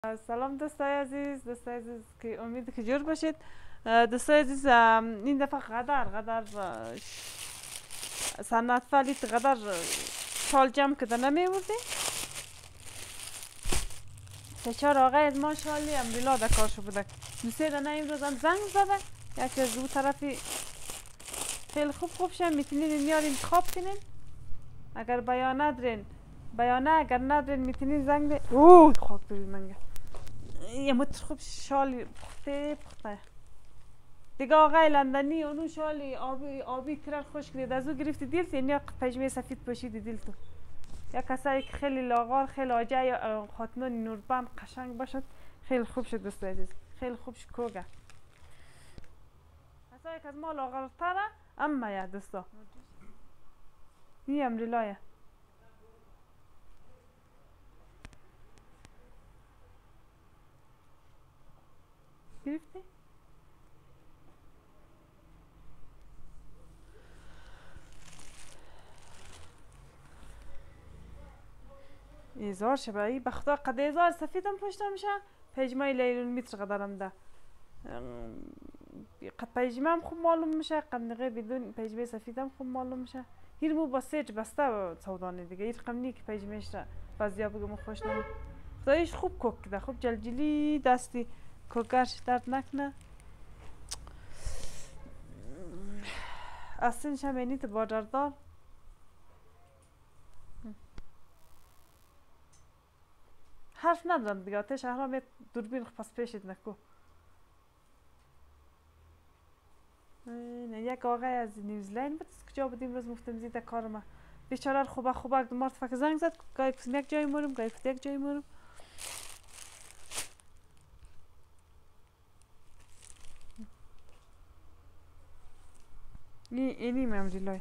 سلام دوستای عزیز که امید که جور باشید. دوستای عزیز، این دفعه قدر صنعت فعالیت قدر شال جمع کده نمیوردی. سه چهار آقای از ما شالی امریلا در کارشو بوده. دوسته دنه امروز هم زنگ زده، یکی از دو طرفی خیلی خوب شد. میتونین این یار انتخاب کنین. اگر بیانه اگر ندارین میتونین زنگ ده. اوه خاک بری منگه یه متر خوب شالی پخته دیگه. آقای لندنی اونو شالی آبی کرد خوش کرد از او گرفتی دیلت، یعنی پژمه سفید پوشیدی دیلت. یا کسایی که خیلی لاغار خیلی آجه یا خاتنون نوربند قشنگ باشد خیلی خوب شد. دوست عزیز خیلی خوب شد کوگه. کسایی که از ما لاغرتره اما یا دوستا این امریلایه گرفتی؟ ایزار شبایی بخدا قد ایزار سفیدم پشتم میشه. پجمای لیلون میتر قدرم ده قد پجمه هم خوب معلوم میشه، قد نقه بدون پجمه سفیدم خوب معلوم میشه. هیر مو با سیج بسته سودانه دیگه. هیر قمنی که پجمهش را بعضیا بگم خوش نمی خدایش خوب کوک کده، خوب جلجلی دستی کوکرش درد نکنه. اصلش هم اینی تو بادردار حرف ندارم دیگه. آتش احرام یک دوربین پس پیشت نکو. یک آقای از نیوزلند بود کجا بود امروز مفتم زیده کارم. بیچاره خوبه مرد فکر زنگ زد گاهی کسیم یک جای مورم گاهی کس یک جای مورم. اینی ممری لای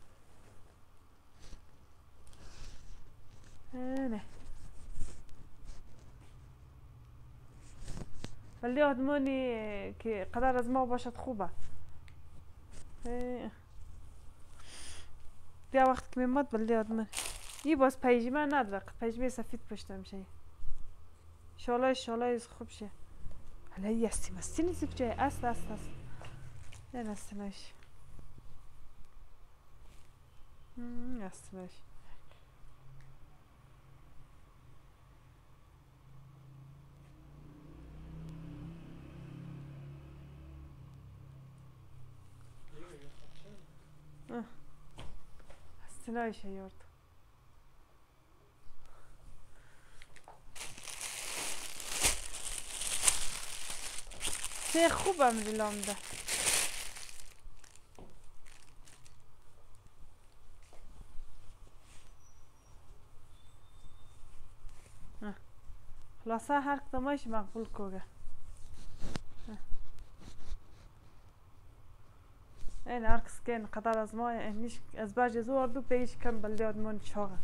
نه ولی آدمانی که قدر از ما باشد خوبه. بیا وقت که میماد بلدی آدمان یه باز پیجمه نداره، پیجمه سفید پشته میشه. شالای خوب شه. حالا یه مستی نیست کجای است این استناش استناش استناش یارد سه خوبم ریلامده. خلاصه هر کدامایش مقبول کوگه. این هرکس که قدر از ما نیش از باج زور دو پیش کم بلدی آدمان چاقه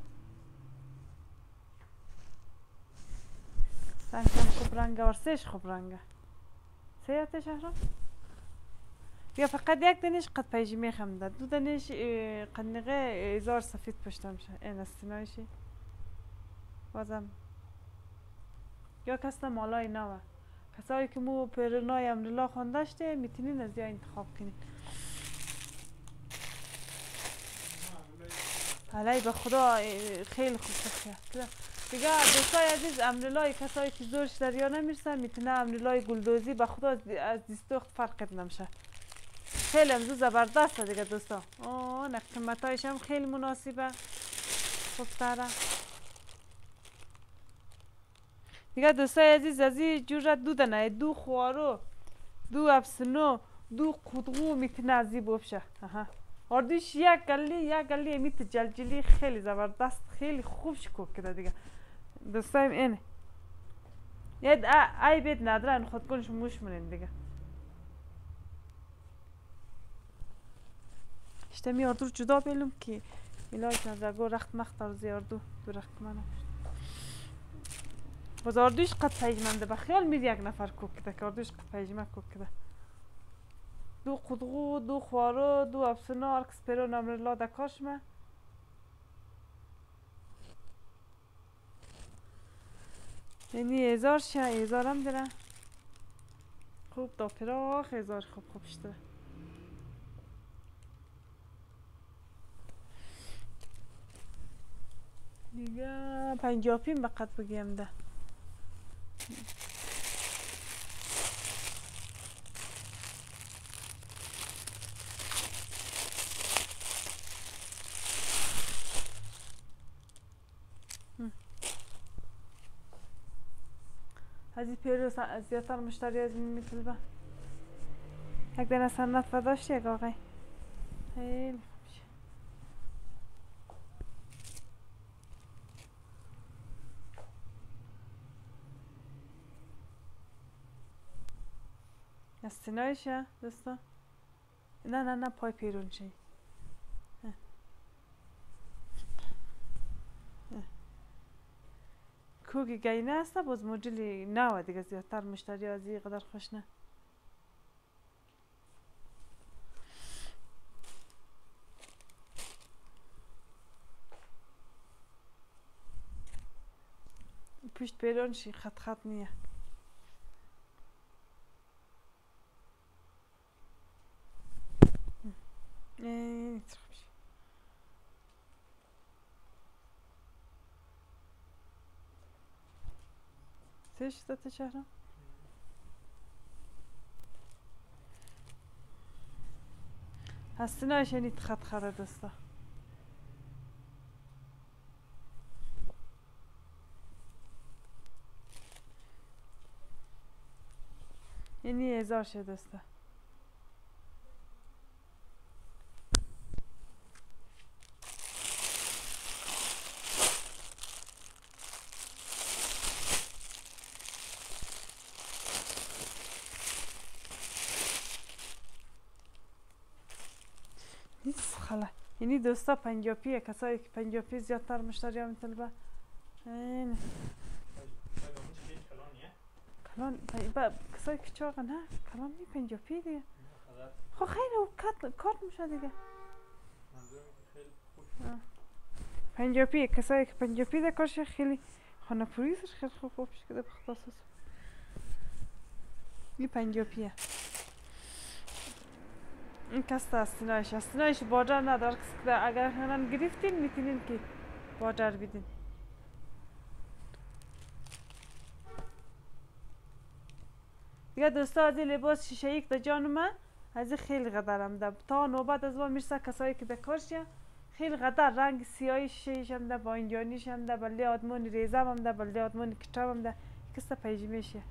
سنگم خوب رنگه ورسش خوب رنگه سیاته شهرم. بیا فقط یک دنیش قد پیجی میخم داد، دو دنیش قد نقه ایزار سفید پشتم شه. این استنایشی بازم یا کسنا مالای نوه کسایی که مو پرنای امریلا خوندشته میتونین از یا انتخاب کنین. علی به خدا خیلی خوب شد دیگه. دوستای عزیز امریلای کسایی که زورش دریا نمیرسن میتونه امریلای گلدوزی به خدا از دیستوخت فرق نمیشه. خیلی امزو زبردسته دیگه دوستا. نه قیمتایش هم خیلی مناسبه خوب تره دیگه. دوستای عزیز از این جور دو دنه دو خوارو دو افسنو دو قدغو میتونه از این بوبشه. اردوش یک گلی میت جلجلی خیلی زبردست خیلی خوب شکوک کده دیگه. دوستایم اینه ید ای بید نداره این خود کنش موش منین دیگه. اشتمی اردو جدا بیلم که میلاش نداره گو رخت مخت ارزی اردو دو رخت منه باز اردوش قد پیجمنده بخیال مید یک نفر کوک کده که اردوش قد پیجمه کوک کده. دو قدغو دو خوارو دو افسنو ارکس پیرو نمرلا دکاشمه. یعنی 1000 شه 1000 هم داره خوب تا پراخ 1000 خوب شده دیگه 50 پیم بقد بگیم ده از این پیروز زیادتر مشتری از این میطلبه یک دنه سنت و داشتی یک آقای خیلی خوب شد استنایشه دوستا نه پای پیرون چی کوگی گینه هسته باز مدلی نه دیگه زیادتر مشتری از این قدر خوش نه پشت پیرون شی خط نیه چش داده شهرم هستی نایش اینی خط خره دسته اینی 1000 شه دسته نیست خلا یعنی دوستا 50 پیه کسایی که 50 پی زیادتر مشتری هم میطلبه این کلان کسایی که چاقه نه کلان می 50 پی دیگه خب خیلی کارت میشه دیگه 50 پی کسایی که 50 پی ده کارش خیلی خانه پوریزش خیلی خوب شده بختصاص این 50 پیه این کسته استینایش بادر ندار اگر هنان گرفتین میتونین که بادر بیدین دیگه دوستا از این لباس شیشه یک ده جان من از این خیلی قدرم ده تا نوبت از ما میرسه کسایی که ده کارشه خیلی قدر رنگ سیاهی شیش هم ده با اینجانیش هم ده بله آدمون ریزم هم ده بله آدمون کچم هم ده کسته پیجی میشه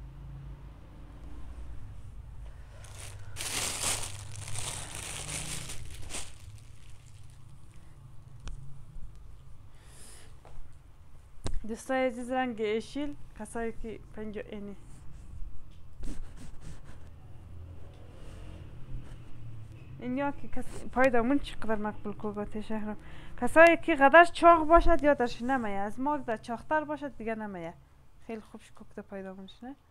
دوستای عزیز رنگ اشیل کسایی که 50 اینی اینیا که پایدامون چقدر مقبول کوگاته شهرم کسایی که قدر چاق باشد یادش نمیه از ما در چاقتر باشد دیگه نمیه خیلی خوبش کوکته پایدامونش نه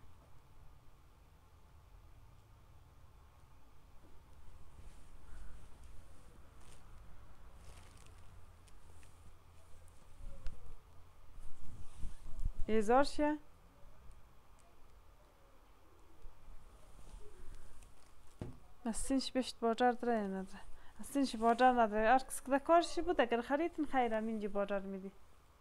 هزار شه استینش بشت بادر داره نداره استینش بادر نداره ارکس که کارشی بود اگر خریدین خیرم اینجا بادر میدی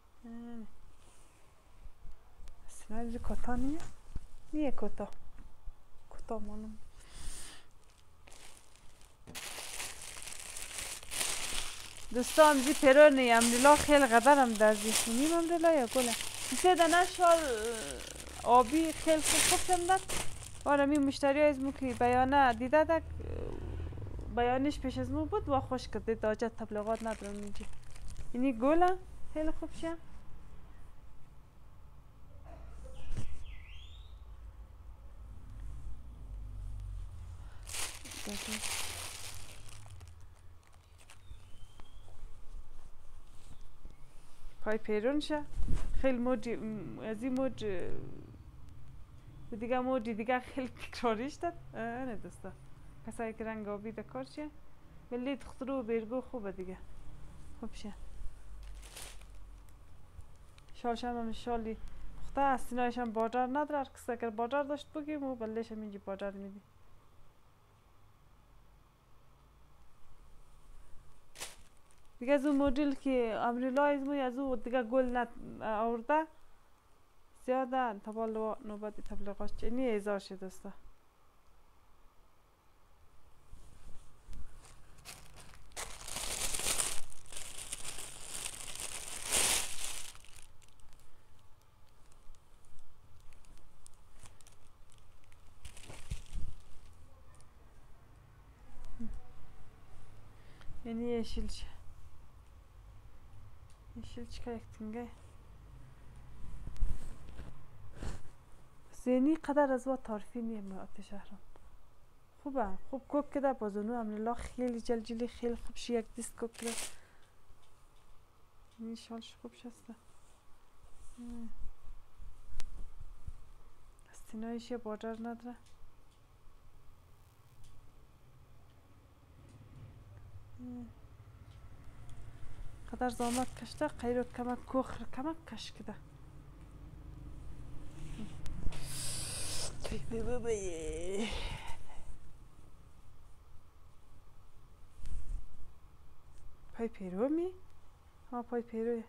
استینش کتا نیه کتا مانم دوستان زی پیرونی امریلا خیلی قدرم در زیخونیم امریلا یا گله سه دانه شال آبی خیلی خوب داد آره می مشتری از مو که بیانه دیده دک بیانش پیش از مو بود و خوش کرده داجت تبلیغات ندارم اینجا اینی گله خیلی خوب شه پای پیرون شه خیلی موجی از این موج و دیگه موجی دیگه خیلی تکراریش داد نه دوستا کسایی که رنگ آبی دکار شه ولی دخترو بیرگو خوبه دیگه خوب شه شالش هم شالی اختا از سینایشان بازار نداره. هر کسی اگر بازار داشت بگیم و بلش هم اینجا بازار میدیم. دیگه از اون مدل که امریلا از اون دیگه گل آورده زیاده تا بالا نوبت تبلیغات چنی 1000 شد دوستا. یعنی yeşilçe. Yeşilçe ektinge. زینی قدر از وقت تعریفی نیم آتش شهرم. خوبه خوب کوک کده بازونو امروز خیلی جلجلی خیلی خوب شی یک دیست کوک کده. این شالش خوب شسته. استینایش یه بازار نداره. قدر زامت کشته قیرو کمک کوخر کمک کش کده. پای پیرو می؟ ها پای پیروه.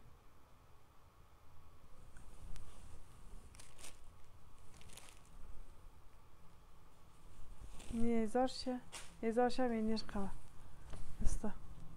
نی 1000 شه 1000 شه اینیش قمه استا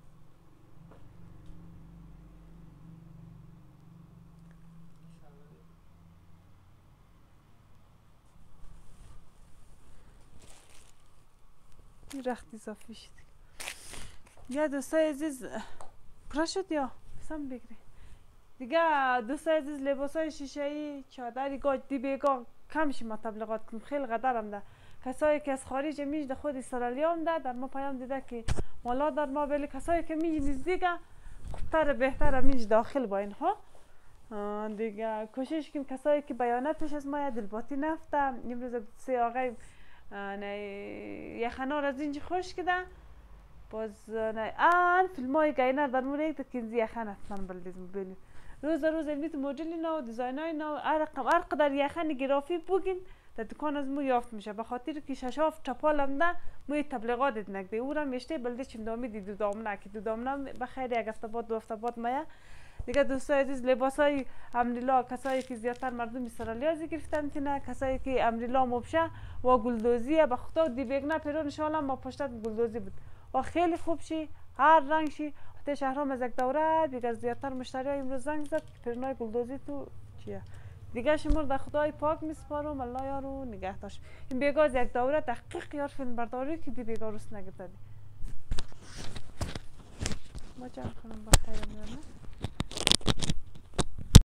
این رخت اضافی شد. یا دوستای عزیز پرا شد یا بسم بگیری دیگه. دوستای عزیز لباسای شیشه‌ای چادری گاج بیگا کم شما تبلیغات کنم. خیلی قدرم ده کسایی که از خارج میج خود استرالیا هم ده در ما پیام دیده که مالا در ما ولی کسایی که میج نزدیکه خوبتر بهتر میج داخل با اینها دیگه. کوشش کن کسایی که بیانه پیش از ما دلباتی نفته امروز سه آقای یخنا را از اینجا خوش کده باز نه فیلم های گاینر در مورد یک تکنزی یخن حتما بلدیزم ببینید. روز المیت مدلی نو دیزاین های نو هر قدر یخن گرافی بگین در دکان از مو یافت میشه. به خاطر که ششاف چپالم ده مو تبلیغات نکده او را میشته بلده چیم دامی دی دو دامنه که دو دامنه بخیر یک هفته بعد دو هفته بعد مایه دیگه. دوستای عزیز لباس های امریلا کسایی که زیادتر مردم استرالیا از گرفتن تینه کسایی که امریلا مبشه و گلدوزیه به خدا دی بگنه پیرو نشاله ما پشتت گلدوزی بود و خیلی خوب شی هر رنگ شی. حتی شهرام از یک دوره دیگه زیادتر مشتری ها امروز زنگ زد پیرنای گلدوزی تو چیه دیگه. شما در خدای پاک میسپارم الله یارو نگه داشت. این بیگاز یک دوره دقیق یار فیلم برداری که دی بیگا روست نگرده دی ما جمع کنم بخیر میرم.